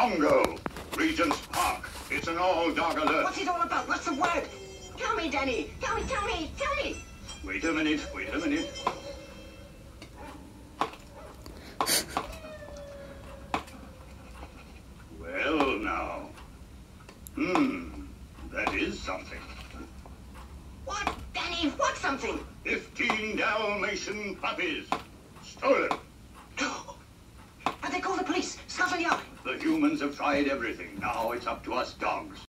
Bongo, Regent's Park. It's an all-dog alert. What's it all about? What's the word? Tell me, Danny. Tell me. Wait a minute. Well, now. That is something. What, Danny? What's something? 15 Dalmatian puppies. Stolen. Have they called the police? Scotland Yard. The humans have tried everything. Now it's up to us dogs.